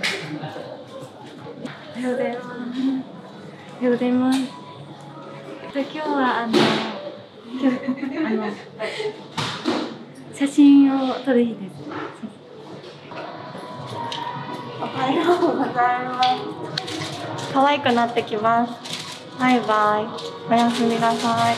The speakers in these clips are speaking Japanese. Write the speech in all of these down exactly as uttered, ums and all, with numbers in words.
おはようございます。おはようございます。今日はあの今日あの写真を撮る日です。おはようございます。可愛くなってきます。バイバイ。おやすみなさい。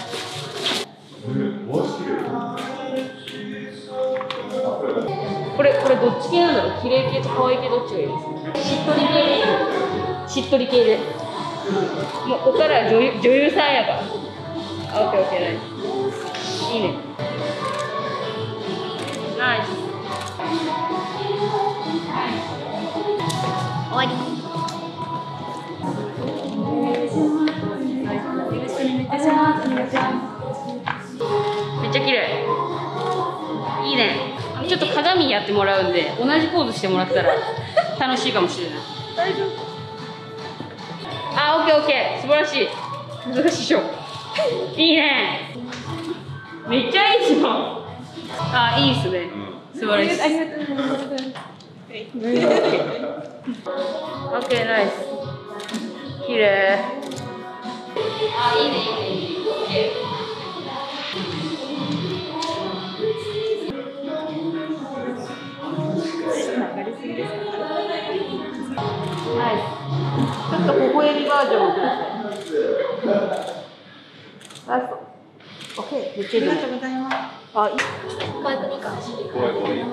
これこれどっち系なんだろう。綺麗系と可愛い系どっちがいいですか。しっとり系でいい。しっとり系で。もうここから女優女優さんやから。あ、オッケーオッケー、ナイス。いいね。ナイス。 終わり。 めっちゃ綺麗。いいね。ちょっと鏡やってもらうんで、同じポーズしてもらったら楽しいかもしれない。大丈夫。あ、オッケーオッケー、素晴らしい。難しいでしょ。いいね。めっちゃいいじゃん。あ、いいですね。素晴らしい。ありがとうございます。オッケー、ナイス。綺麗。あ、いいね、いいね、いいね。オッケー。はい、ちょっと微笑みバージョンをください。ラスト。オッケー、めっちゃいい。ありがとうございます。あ、いい。怖い怖いか。怖い怖い。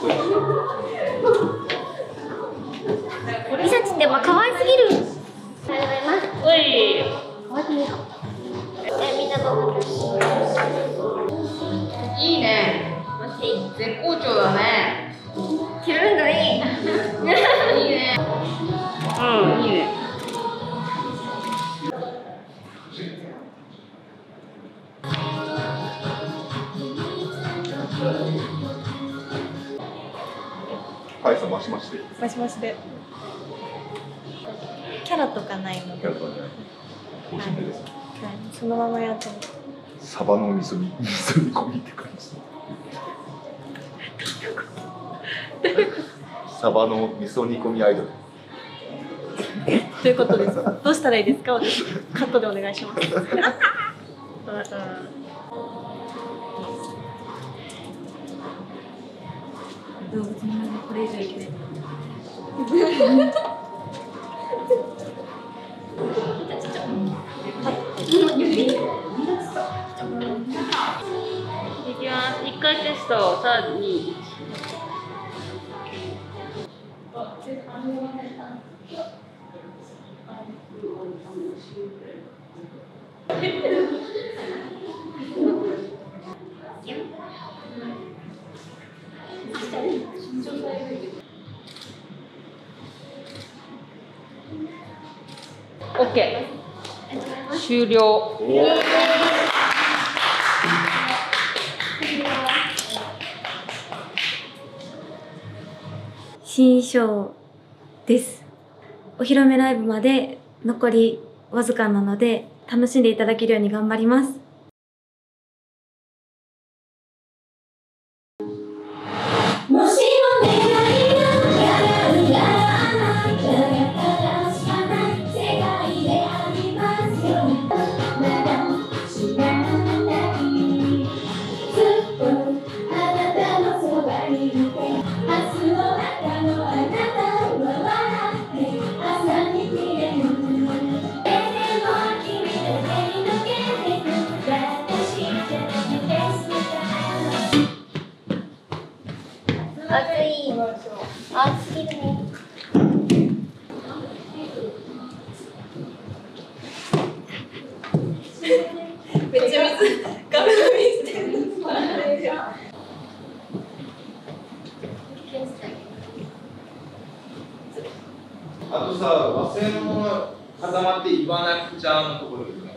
リサちってば可愛すぎる。 ありがとうございます。おい。可愛くねえか。え、みんなどうなってる？いいね。絶好調だね。 着るんがいい。 いいね。うん、いいね。 はい、さん、マシマシで。 マシマシで。キャラとかないので。 キャラとかない。個人でです。 はい、そのままやってる。 サバの味噌煮、味噌煮込みって感じ。サバの味噌煮込みアイドル。 ということです。どうしたらいいですか。私カットでお願いします。動物の前でこれ以上いけない。 いきます。一回テスト、三、二、一。オッケー。終了。 新衣装です。お披露目ライブまで残りわずかなので楽しんでいただけるように頑張ります。暑い。暑すぎるね。めっちゃ水、ガブガブしてる。 あとさ、忘れ物固まって言わなくちゃのところですね。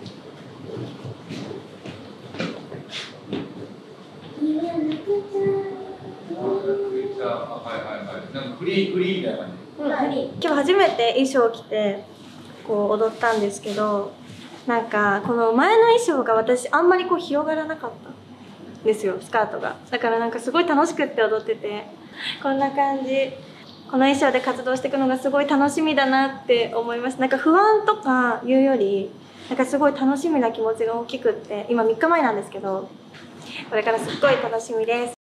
はいはいはい。なんかフリーフリーみたいな感じ。 うん、今日初めて衣装を着てこう踊ったんですけど、なんかこの前の衣装が私あんまりこう広がらなかったんですよ、スカートが。だからなんかすごい楽しくって踊ってて、こんな感じ。 この衣装で活動していくのがすごい楽しみだなって思います。なんか不安とかいうよりなんかすごい楽しみな気持ちが大きくって、今みっかまえなんですけど、これからすっごい楽しみです。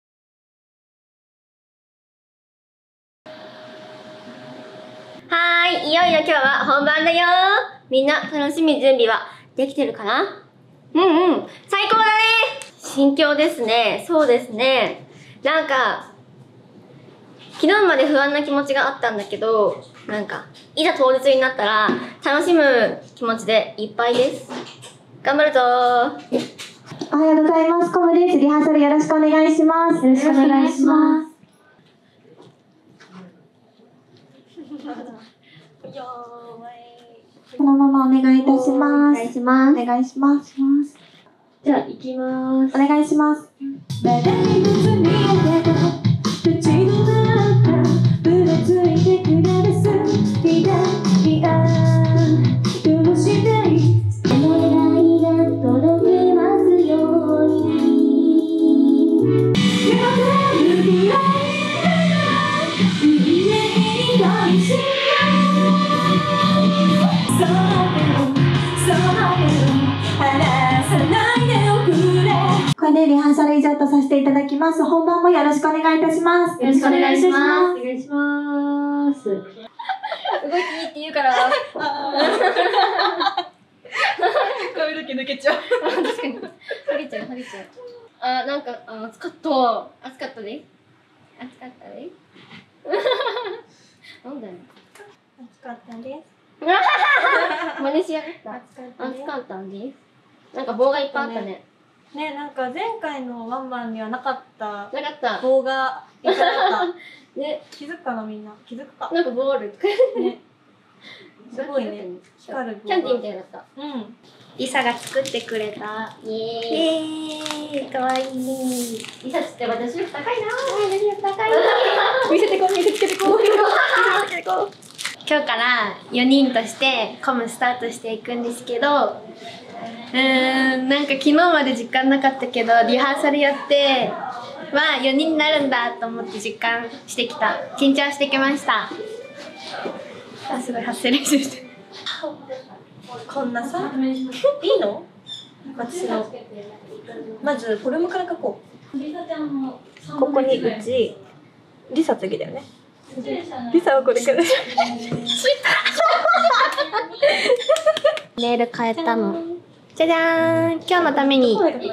はーい、いよいよ今日は本番だよ。みんな楽しみ準備はできてるかな？うんうん、最高だね。心境ですね。そうですね。なんか昨日まで不安な気持ちがあったんだけど、なんかいざ当日になったら楽しむ気持ちでいっぱいです。頑張るぞー。 おはようございます。コムです。リハーサルよろしくお願いします。よろしくお願いします。このままお願いいたします。お願いします。お願いします。 じゃあ行きまーす。 お願いします。これでリハーサル以上とさせていただきます。本番もよろしくお願いいたします。 よろしくお願いします。お願いします。動いていいって言うから。 髪の毛抜けちゃう。 確かに。はげちゃう、はげちゃう。あ、なんか、あ、暑かった。暑かったで。暑かったで。なんだよ。 暑かったです。 真似しやがった。 暑かったです。 暑かったんです。なんか棒がいっぱいあったね。 ね、なんか前回のワンマンにはなかったなかった棒がいっぱいあった。 ね、 気づくかなみんな。気づくか。 なんかボールね。すごいね。光る棒。 キャンディーみたいだった。 うん。リサが作ってくれた。 イエーイ。 イエーイ。かわいい。 リサつって私より高いな。私より高いな。 見せてこう、見せてこう。見せてこう。 今日からよにんとしてコムスタートしていくんですけど、うーん、なんか昨日まで実感なかったけどリハーサルやってまあよにんになるんだと思って実感してきた。緊張してきました。あ、すごい発声練習してる。 こんなさ、いいの？私のまずフォルムから書こう。ここにうちリサ次だよね。リサはこれから。 ネイル変えたの。じゃじゃーん、今日のために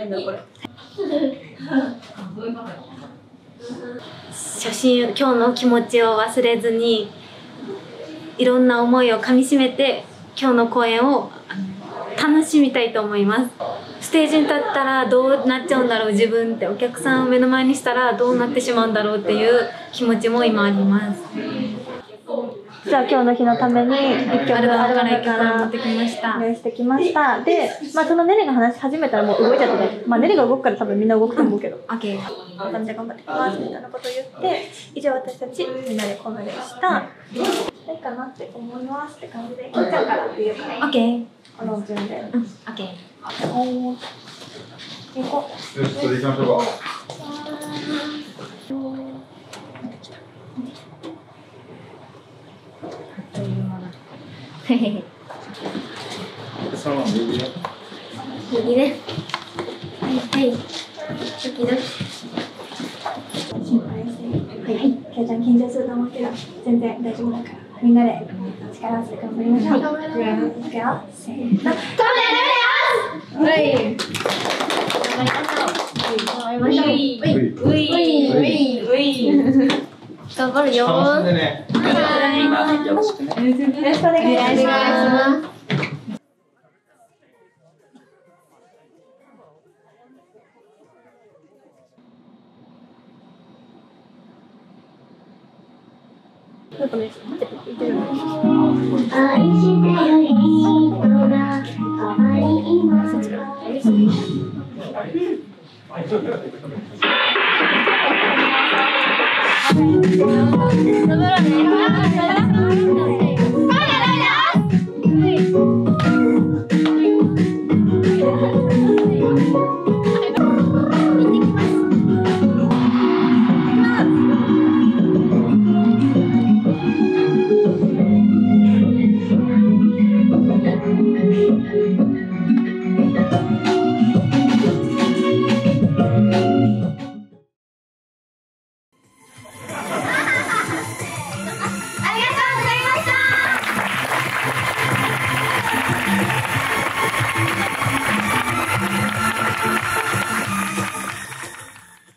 初心、今日の気持ちを忘れずにいろんな思いをかみしめて今日の公演を楽しみたいと思います。ステージに立ったらどうなっちゃうんだろう自分って、お客さんを目の前にしたらどうなってしまうんだろうっていう気持ちも今あります。 じゃあ今日の日のために一曲アルバムからアルバムから持ってきました用意してきました。で、まあそのネレが話し始めたらもう動いちゃってね。まあネレが動くから多分みんな動くと思うけど。 オッケー。 頑張って頑張ってきますみたいなことを言って、以上私たちみんなでコムでした。ないかなって思いますって感じで、きっちゃんからっていうから。 オッケー。 この順で。 うん、オッケー。 おー。行こう。 よし、それ行きましょうか。 へへへ。 そのまま右ね。 右ね。はいはい。ドキドキ。 心配して。はい。ケイちゃん緊張すると思うけど、全然大丈夫だから。みんなで力を合わせて頑張りましょう。頑張ります。いくよ。せーの。 はい。頑張りましょう。頑張りましょう。うい。うい。頑張るよ。 楽しんでね。 はい。 よろしくね。 よろしくお願いします。 お願いします。 なんかね、待って、言ってる。 愛してより人があまり今こ 「